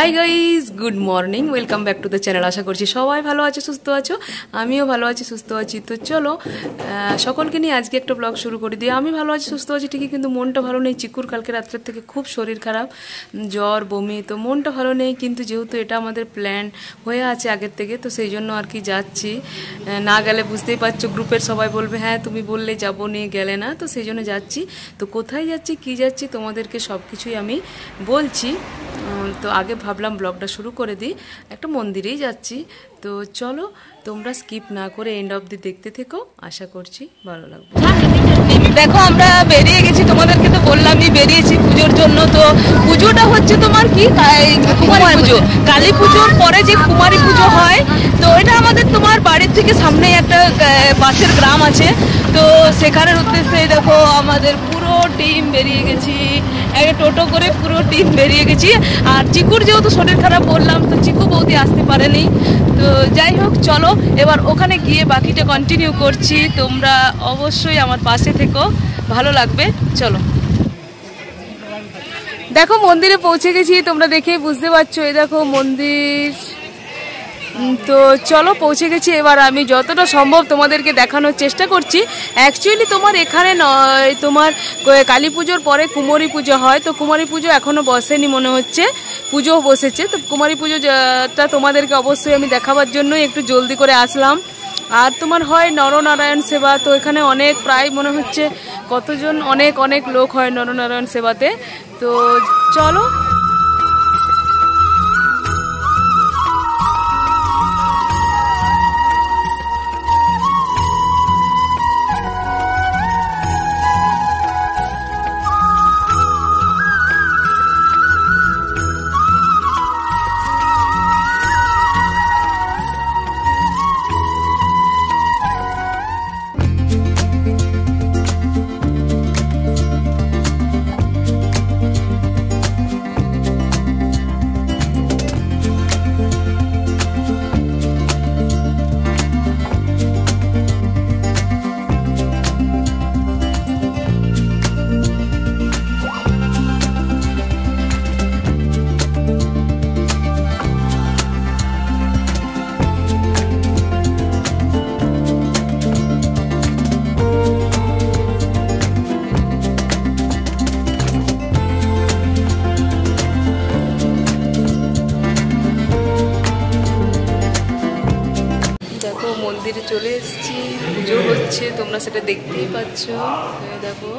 High guys, good morning, welcome back to the channel. আশা করছি সবাই ভালো আছো, সুস্থ আছো। আমিও ভালো আছি, সুস্থ আছি। তো চলো সকলকে নিয়ে আজকে একটা ব্লগ শুরু করে দিই। আমি ভালো আছি, সুস্থ আছি ঠিকই, কিন্তু মনটা ভালো নেই। চিকুর কালকে রাত্রের থেকে খুব শরীর খারাপ, জ্বর, বমি, তো মনটা ভালো নেই। কিন্তু যেহেতু এটা আমাদের প্ল্যান হয়ে আছে আগের থেকে, তো সেই জন্য আর কি যাচ্ছি। না গেলে বুঝতেই পারছো, গ্রুপের সবাই বলবে হ্যাঁ তুমি বললে যাবো, নিয়ে গেলে না। তো সেই জন্য যাচ্ছি। তো কোথায় যাচ্ছি, কী যাচ্ছি, তোমাদেরকে সব কিছুই আমি বলছি। তো আগে ভাবলাম ব্লগটা শুরু করে দিই, একটা মন্দিরেই যাচ্ছি। তো চলো তোমরা স্কিপ না করে এন্ড অব দি দেখতে থেকো, আশা করছি ভালো লাগবে। দেখো আমরা বেরিয়ে গেছি, তোমাদেরকে তো বললামই বেরিয়েছি পুজোর জন্য। তো পুজোটা হচ্ছে তোমার কি কুমারী পুজো, কালী পুজোর পরে যে কুমারী পুজো হয়। তো এটা আমাদের তোমার বাড়ির থেকে সামনে একটা পাশের গ্রাম আছে, তো সেখানের উদ্দেশ্যে দেখো আমাদের পুরো টিম বেরিয়ে গেছি, একটা টোটো করে পুরো টিম বেরিয়ে গেছি। আর চিকুর যেহেতু শরীর খারাপ বললাম, তো চিকু বৌদি আসতে পারেনি। তো যাই হোক, চলো এবার ওখানে গিয়ে বাকিটা কন্টিনিউ করছি। তোমরা অবশ্যই আমার পাশে থেকো, ভালো লাগবে। চলো দেখো মন্দিরে পৌঁছে গেছি, তোমরা দেখেই বুঝতে পারছো। এই দেখো মন্দির। তো চলো পৌঁছে গেছি। এবার আমি যতটা সম্ভব তোমাদেরকে দেখানোর চেষ্টা করছি। অ্যাকচুয়ালি তোমার এখানে নয়, তোমার কালী পুজোর পরে কুমারী পুজো হয়। তো কুমারী পুজো এখনও বসেনি মনে হচ্ছে, পুজো বসেছে। তো কুমারী পুজোটা তোমাদেরকে অবশ্যই আমি দেখাবার জন্যই একটু জলদি করে আসলাম। আর তোমার হয় নরনারায়ণ সেবা, তো এখানে অনেক প্রায় মনে হচ্ছে কতজন অনেক অনেক লোক হয় নরনারায়ণ সেবাতে। তো চলো মন্দিরে চলে এসেছি, পুজো হচ্ছে, তোমরা সেটা দেখতেই পাচ্ছ। দেখো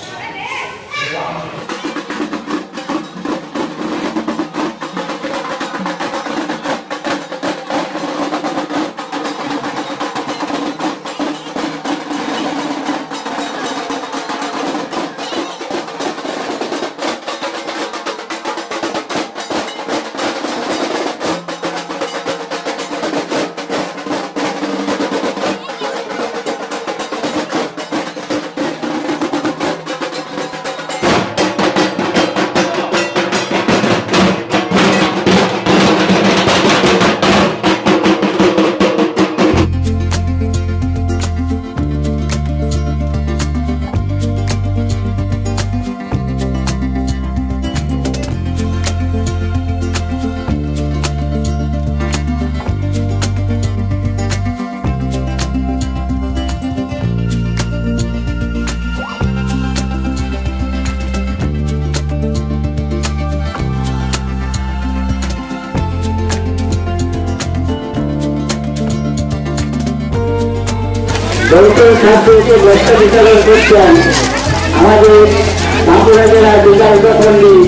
ছাত্রকে ব্যস্ত বিতরণ করছেন আমাদের বাঁকুড়া জেলার বিচার পণ্ডিত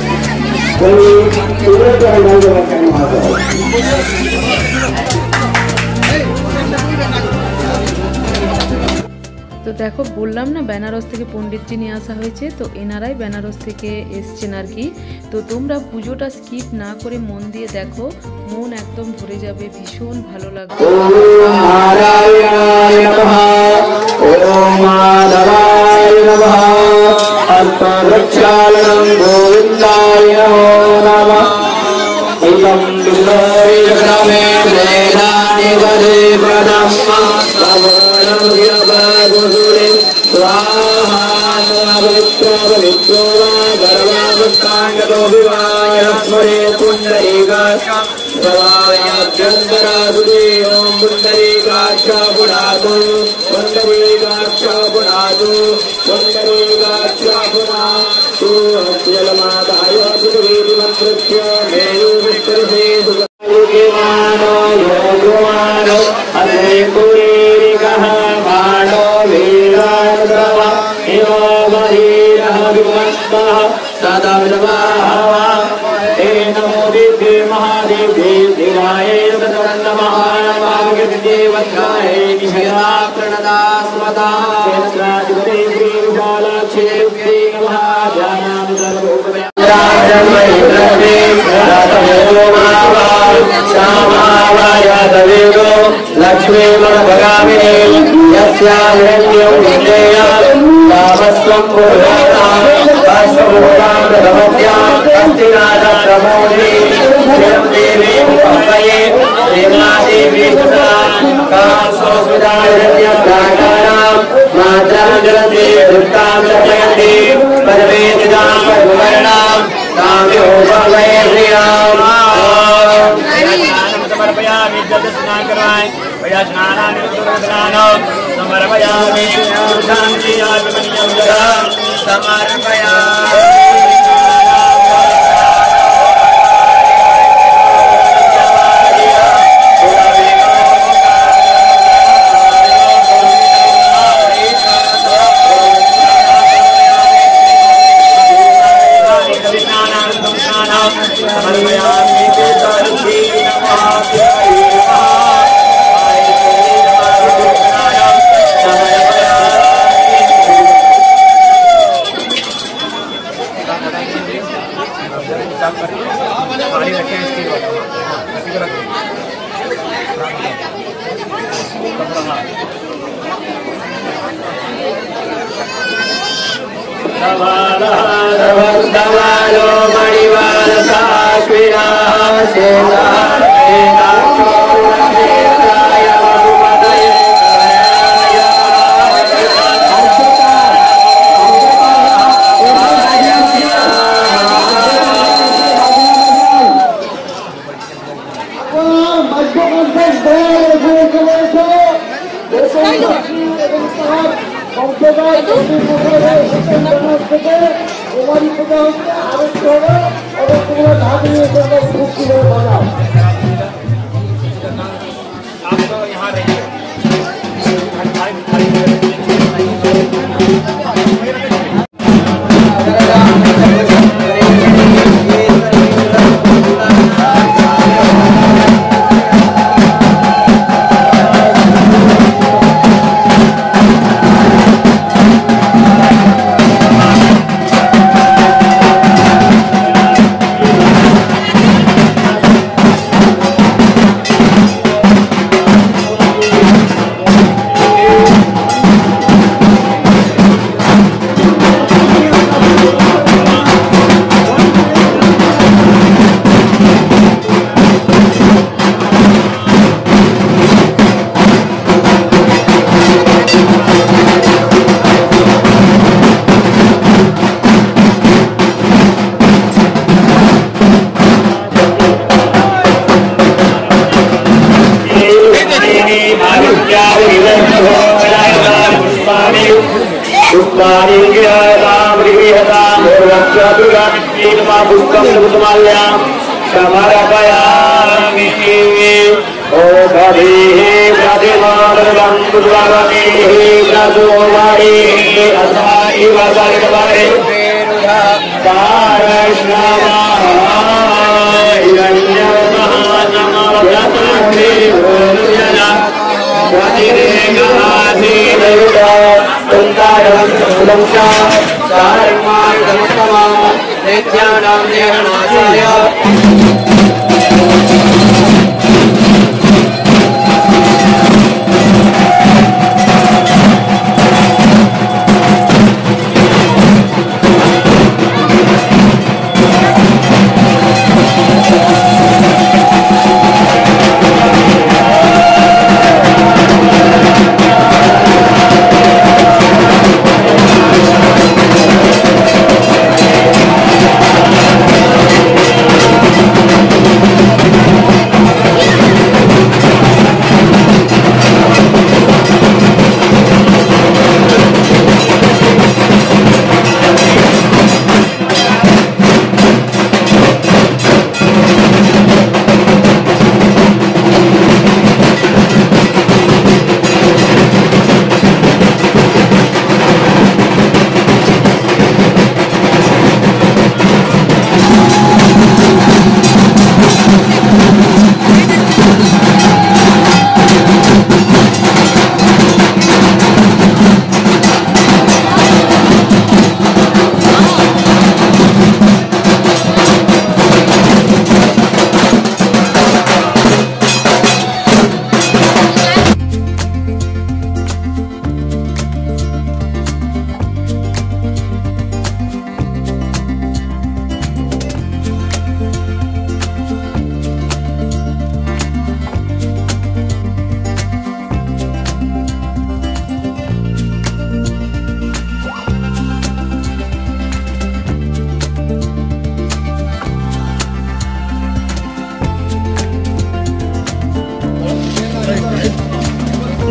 তো দেখো বললাম না বেনারস থেকে পণ্ডিতজি নিয়ে আসা হয়েছে, তো এনারাই বেনারস থেকে এসছেন আর কি। তো তোমরা পুজোটা স্কিপ না করে মন দিয়ে দেখো, মন একদম ভরে যাবে, ভীষণ ভালো লাগবে।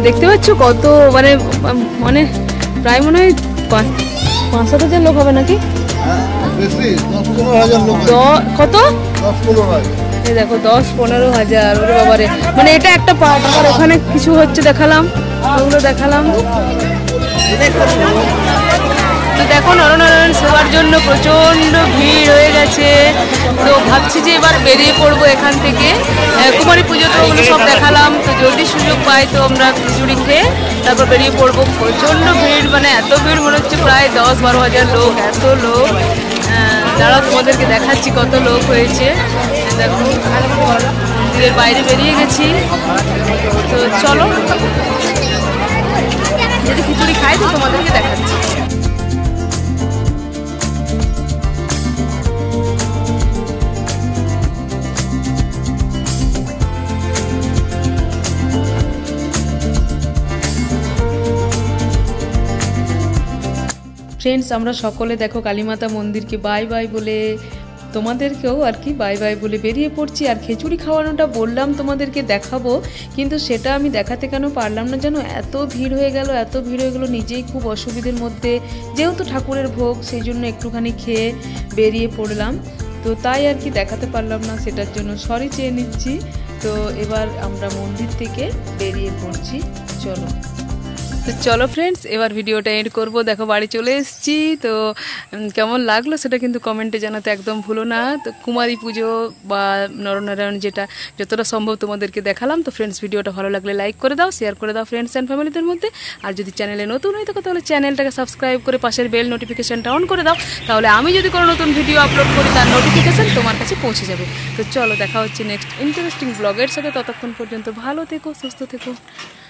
দেখতে পাচ্ছ কত মানে মানে প্রায় মনে হয় 5-7 হাজার লোক হবে নাকি? কত? এই দেখো 10-15 হাজার। ওরে বাবারে, মানে এটা একটা পার্ট। আবার ওখানে কিছু হচ্ছে দেখালাম, ওগুলো দেখালাম। তো দেখো নরনারায়ণ সেবার জন্য প্রচণ্ড ভিড় হয়ে গেছে। তো ভাবছি যে এবার বেরিয়ে পড়বো এখান থেকে। কুমারী পুজো তো ওগুলো সব দেখালাম। তো যদি সুযোগ পাই তো আমরা খিচুড়ি খেয়ে তারপর বেরিয়ে পড়বো। প্রচণ্ড ভিড়, মানে এত ভিড় মনে হচ্ছে প্রায় 10-12 হাজার লোক, এত লোক। দাঁড়াও তোমাদেরকে দেখাচ্ছি কত লোক হয়েছে। দেখো মন্দিরের বাইরে বেরিয়ে গেছি। তো চলো, যদি খিচুড়ি খাই তো তোমাদেরকে দেখাচ্ছি। ফ্রেন্ডস, আমরা সকলে দেখো কালীমাতা মন্দিরকে বাই বাই বলে, তোমাদেরকেও আর কি বাই বাই বলে বেরিয়ে পড়ছি। আর খিচুড়ি খাওয়ানোটা বললাম তোমাদেরকে দেখাবো, কিন্তু সেটা আমি দেখাতে কেন পারলাম না জানো, এত ভিড় হয়ে গেল, এত ভিড় হয়ে গেল, নিজেই খুব অসুবিধের মধ্যে। যেহেতু ঠাকুরের ভোগ, সেই জন্য একটুখানি খেয়ে বেরিয়ে পড়লাম। তো তাই আর কি দেখাতে পারলাম না, সেটার জন্য সরি চেয়ে নিচ্ছি। তো এবার আমরা মন্দির থেকে বেরিয়ে পড়ছি, চলো। তো চলো ফ্রেন্ডস, এবার ভিডিওটা এন্ড করব। দেখো বাড়ি চলে এসেছি। তো কেমন লাগলো সেটা কিন্তু কমেন্টে জানাতে একদম ভুলো না। তো কুমারী পুজো বা নরনারায়ণ যেটা যতটা সম্ভব তোমাদেরকে দেখালাম। তো ফ্রেন্ডস, ভিডিওটা ভালো লাগলে লাইক করে দাও, শেয়ার করে দাও ফ্রেন্ডস অ্যান্ড ফ্যামিলিদের মধ্যে। আর যদি চ্যানেলে নতুন হয়ে থাকো তাহলে চ্যানেলটাকে সাবস্ক্রাইব করে পাশের বেল নোটিফিকেশানটা অন করে দাও। তাহলে আমি যদি কোনো নতুন ভিডিও আপলোড করি তার নোটিফিকেশান তোমার কাছে পৌঁছে যাবে। তো চলো, দেখা হচ্ছে নেক্সট ইন্টারেস্টিং ব্লগের সাথে। ততক্ষণ পর্যন্ত ভালো থেকো, সুস্থ থেকো।